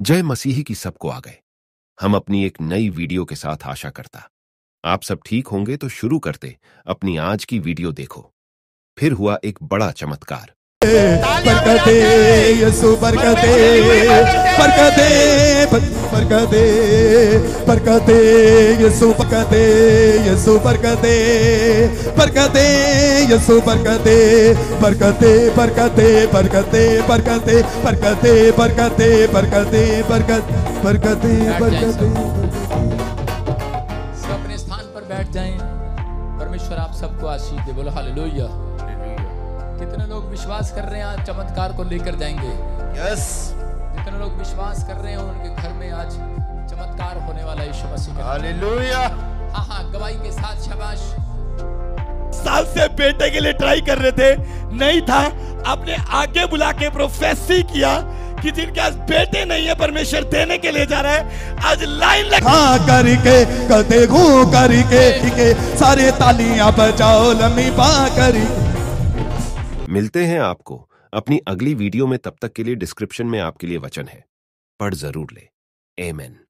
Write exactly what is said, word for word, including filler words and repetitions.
जय मसीही की सबको आ गए। हम अपनी एक नई वीडियो के साथ आशा करता आप सब ठीक होंगे, तो शुरू करते अपनी आज की वीडियो। देखो, फिर हुआ एक बड़ा चमत्कार। बरकते यीशु बरकते बरकते बरकते बरकते यीशु बरकते यीशु बरकते बरकते यीशु बरकते बरकते बरकते बरकते बरकते बरकते बरकते बरकते बरकते बरकते बरकते। सब अपने स्थान पर बैठ जाएं। परमेश्वर आप सबको आशीष दे। बोलो हालेलुया। कितने लोग विश्वास कर रहे हैं आज चमत्कार को लेकर जाएंगे? यस। जितने लोग विश्वास कर रहे हैं उनके घर में आज चमत्कार होने वाला यीशु मसीह का। हालेलुया। हाँ हाँ, गवाही के साथ शाबाश। साल से बेटे के लिए ट्राई कर रहे थे, नहीं था। आपने आगे बुला के प्रोफेसी किया कि जिनके पास बेटे नहीं है परमेश्वर देने के लिए जा रहा है। आज लाइन लगा हाँ करके कहते घू करके के सारे तालियां बजाओ लम्बी पा करी। मिलते हैं आपको अपनी अगली वीडियो में। तब तक के लिए डिस्क्रिप्शन में आपके लिए वचन है, पढ़ जरूर ले। आमीन।